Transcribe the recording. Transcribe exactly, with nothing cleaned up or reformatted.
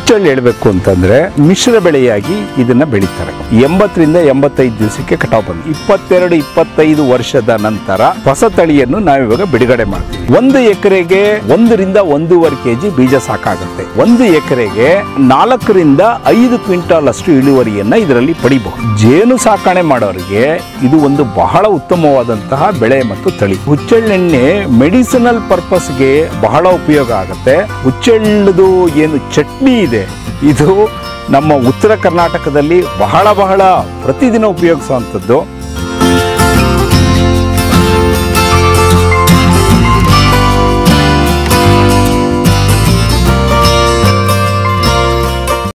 ಹುಚ್ಚೆಳ್ಳು ಹೇಳ್ಬೇಕು ಅಂತಂದ್ರೆ ಮಿಶ್ರ ಬೆಳೆಯಾಗಿ ಇದನ್ನ ಬೆಳೀತಾರೆ. ಎಂಬತ್ತರಿಂದ ಎಂಬತ್ತೈದು ದಿವಸಕ್ಕೆ ಕಟಾವು ಬಂದು ಇಪ್ಪತ್ತೆರಡು ಇಪ್ಪತ್ತೈದು ವರ್ಷದ ನಂತರ ಹೊಸ ತಳಿಯನ್ನು ನಾವಿವಾಗ ಬಿಡುಗಡೆ ಮಾಡ್ತೀವಿ. ಒಂದು ಎಕರೆಗೆ ಒಂದರಿಂದ ಒಂದೂವರೆ ಕೆಜಿ ಬೀಜ ಸಾಕಾಗುತ್ತೆ. ಒಂದು ಎಕರೆಗೆ ನಾಲ್ಕರಿಂದ ಐದು ಕ್ವಿಂಟಾಲ್ ಅಷ್ಟು ಇಳುವರಿಯನ್ನ ಇದರಲ್ಲಿ ಪಡಿಬಹುದು. ಜೇನು ಸಾಕಣೆ ಮಾಡೋರಿಗೆ ಇದು ಒಂದು ಬಹಳ ಉತ್ತಮವಾದಂತಹ ಬೆಳೆ ಮತ್ತು ತಳಿ. ಹುಚ್ಚೆಳ್ಳೆಣ್ಣೆ ಮೆಡಿಸಿನಲ್ ಪರ್ಪಸ್ಗೆ ಬಹಳ ಉಪಯೋಗ ಆಗುತ್ತೆ. ಹುಚ್ಚೆಳ್ಳದು ಏನು ಚಟ್ನಿ ಇದೆ, ಇದು ನಮ್ಮ ಉತ್ತರ ಕರ್ನಾಟಕದಲ್ಲಿ ಬಹಳ ಬಹಳ ಪ್ರತಿದಿನ ಉಪಯೋಗಿಸುವಂಥದ್ದು.